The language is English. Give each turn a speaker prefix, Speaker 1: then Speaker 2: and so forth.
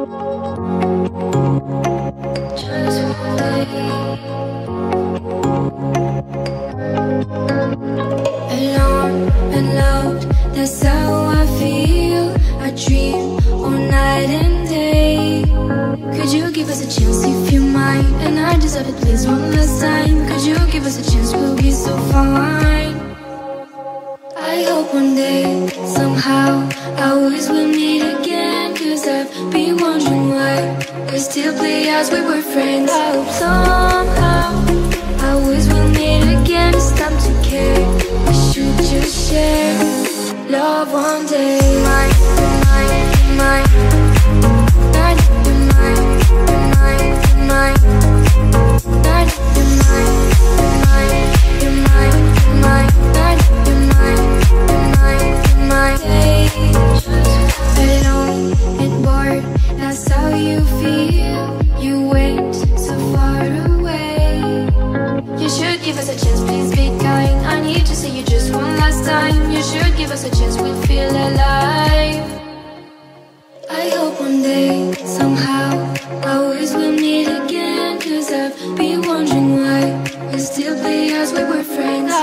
Speaker 1: Just one day. Alone and loved, that's how I feel. I dream all night and day. Could you give us a chance if you mind? And I deserve it, please, one last time. Could you give us a chance, we'll be so fine. I hope one day, somehow, I always will meet again. Cause I've been wondering why we still play as we were friends. I hope somehow I always will meet again. It's time to care, we should just share love one day. Mine, mine, mine. Not you're mine, you're mine, you're mine. Not you're mine, you're mine, you're mine, you're mine. Not you're mine, you're mine, you're mine. Alone and bored, that's how you feel. You went so far away. You should give us a chance, please be kind. I need to see you just one last time. You should give us a chance, we'll feel alive. I hope one day, somehow, I always will meet again. Cause I've been wondering why we still play as we were friends.